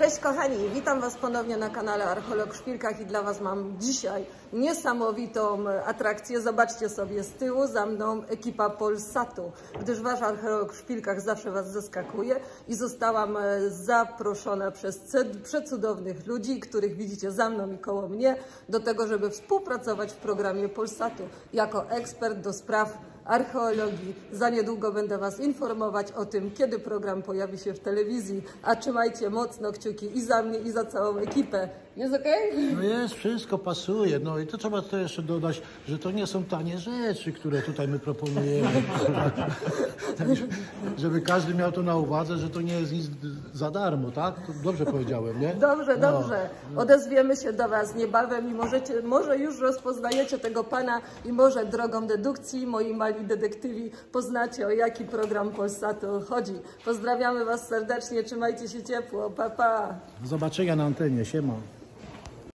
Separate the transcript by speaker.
Speaker 1: Cześć kochani, witam Was ponownie na kanale Archeolog w Szpilkach i dla Was mam dzisiaj niesamowitą atrakcję. Zobaczcie sobie z tyłu za mną ekipa Polsatu, gdyż Wasz Archeolog w Szpilkach zawsze Was zaskakuje i zostałam zaproszona przez przecudownych ludzi, których widzicie za mną i koło mnie, do tego, żeby współpracować w programie Polsatu jako ekspert do spraw archeologii. Za niedługo będę Was informować o tym, kiedy program pojawi się w telewizji, a trzymajcie mocno kciuki i za mnie, i za całą ekipę. Jest okej?
Speaker 2: No jest, wszystko pasuje. No i to trzeba to jeszcze dodać, że to nie są tanie rzeczy, które tutaj my proponujemy. Tak, żeby każdy miał to na uwadze, że to nie jest nic za darmo, tak? To dobrze powiedziałem, nie?
Speaker 1: Dobrze,
Speaker 2: no.
Speaker 1: dobrze. Odezwiemy się do Was niebawem i może już rozpoznajecie tego pana i może drogą dedukcji, moi mali detektywi, poznacie, o jaki program Polsatu chodzi. Pozdrawiamy Was serdecznie, trzymajcie się ciepło, pa, pa.
Speaker 2: Do zobaczenia na antenie, siema.